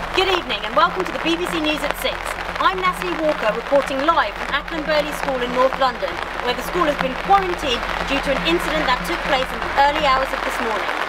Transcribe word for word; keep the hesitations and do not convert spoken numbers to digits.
Good evening and welcome to the B B C News at six. I'm Natalie Walker reporting live from Acland Burghley School in North London, where the school has been quarantined due to an incident that took place in the early hours of this morning.